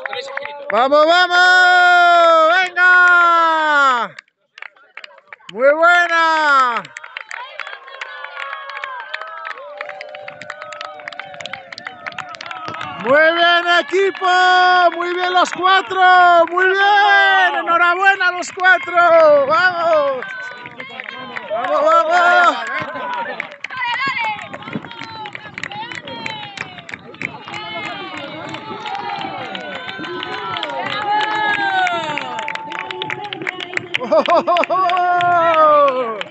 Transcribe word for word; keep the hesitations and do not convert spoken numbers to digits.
¡Vamos, vamos! ¡Venga! ¡Muy buena! ¡Muy bien, equipo! ¡Muy bien los cuatro! ¡Muy bien! ¡Enhorabuena a los cuatro! ¡Vamos! ¡Vamos, vamos! ¡Oh, oh, oh, oh!